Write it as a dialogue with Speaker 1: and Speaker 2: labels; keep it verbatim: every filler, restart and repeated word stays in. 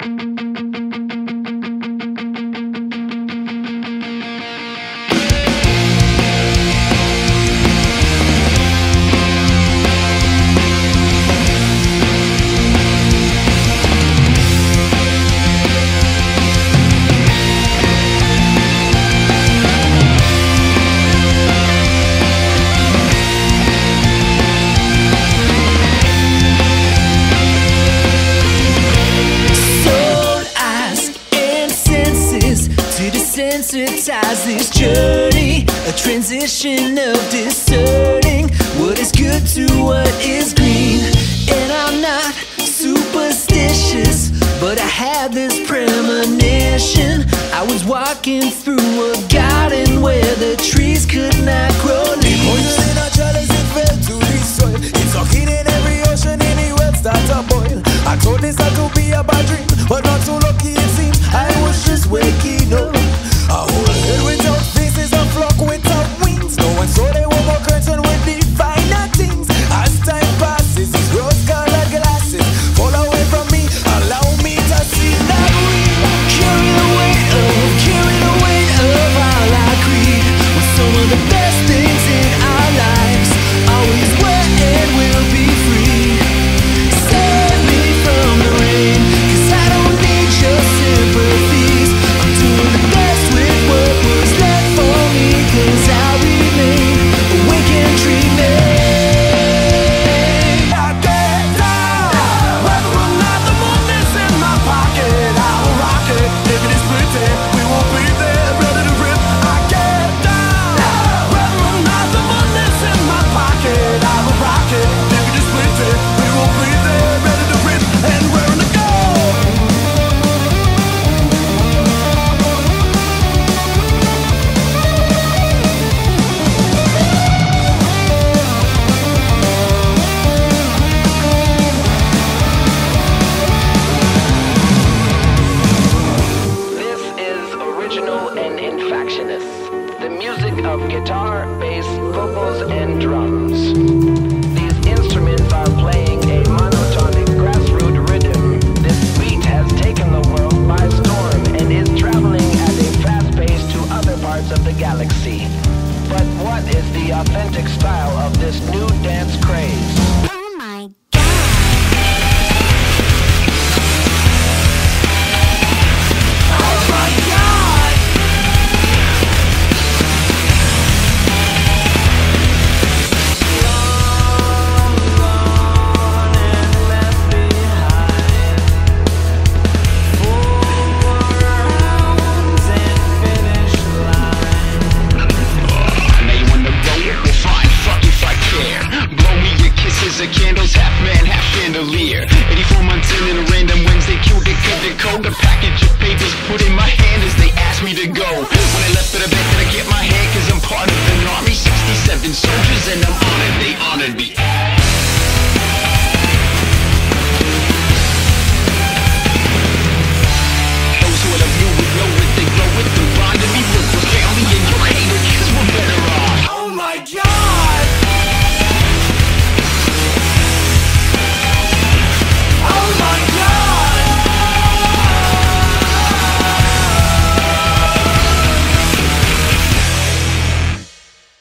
Speaker 1: Desensitize this journey, a transition of discerning what is good to what is green. And I'm not superstitious, but I had this premonition. I was walking through a garden where the trees could not grow leaves.
Speaker 2: Poison in a chalice, it fell to the soil. It's sucking in every ocean, any well start to boil. I thought this had to be a bad dream.